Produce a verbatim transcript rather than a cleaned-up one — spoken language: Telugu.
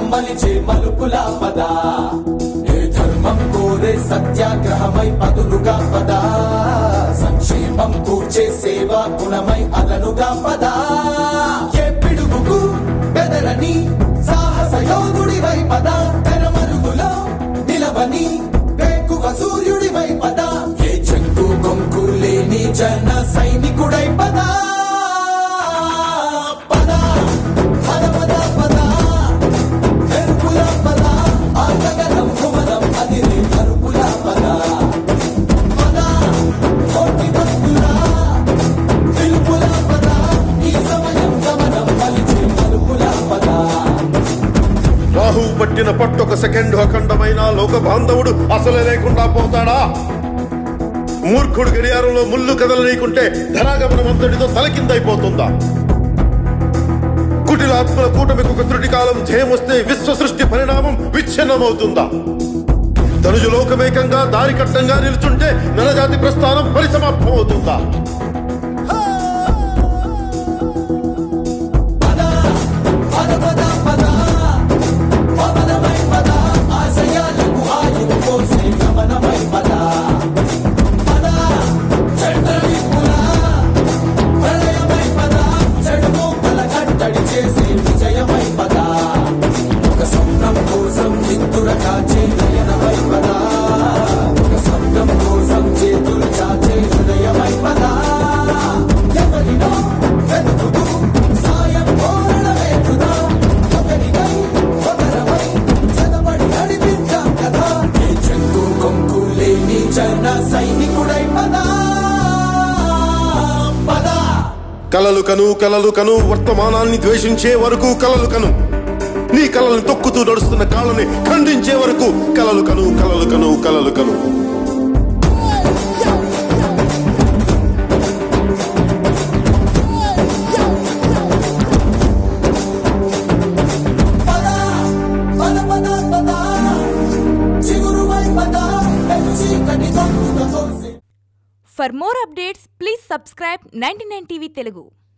మలిచే మలుపుల పద ఏ ధర్మం కోరే సత్యాగ్రహమై పదులుగా పద సంక్షేమం కూర్చే సేవా గుణమై అదనుగా పద ఏ పిడుగుకు బెదరని సాహస యోధుడివై పద తెరమరుగులో నిలవని వేకువ సూర్యుడివై పద ఏ చెక్కు కొంకు లేని జన సైనికుడై పద రాహువు పట్టిన పట్టొక సెకండ్ అఖండమైన లోక బాంధవుడు అసలే లేకుండా పోతాడా? మూర్ఖుడు గడియారంలో ముళ్ళు కదలనీకుంటే ధనాగమనం అంతటితో తలకిందైపోతుందా? కుటిలాత్మల కూటమికి ఒక త్రుటి కాలం జయమొస్తే విశ్వ సృష్టి పరిణామం విచ్ఛిన్నమవుతుందా? ధనుజు లోకమేకంగా దారి కట్టంగా నిలుచుంటే నరజాతి ప్రస్థానం పరిసమాప్తం అవుతుందా? కలలు కను కలలు కను వర్తమానాన్ని ద్వేషించే వరకు కలలు కను నీ కలల్ని తొక్కుతూ నడుస్తున్న కాళ్ళని ఖండించే వరకు కలలు కను కలలు కను కలలు కను For more updates, please subscribe ninety-nine T V Telugu.